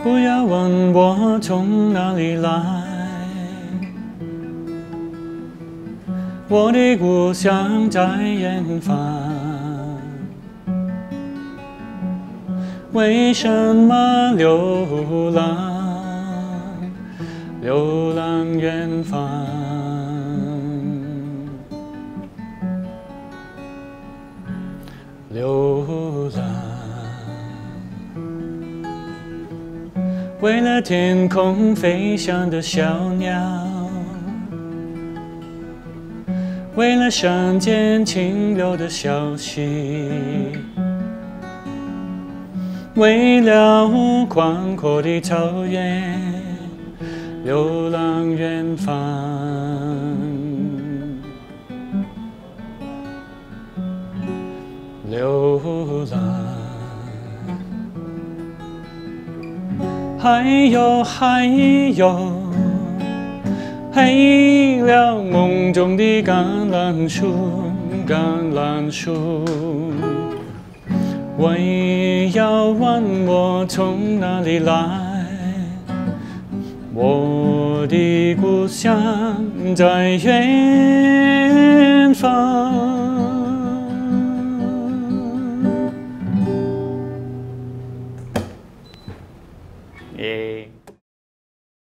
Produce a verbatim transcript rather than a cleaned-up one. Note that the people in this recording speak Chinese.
不要问我从哪里来，我的故乡在远方。为什么流浪，流浪远方？流浪。 为了天空飞翔的小鸟，为了山间清流的小溪，为了宽阔的草原，流浪远方。流浪。 还有还有，黑了梦中的橄榄树，橄榄树。为要问我从哪里来，我的故乡在远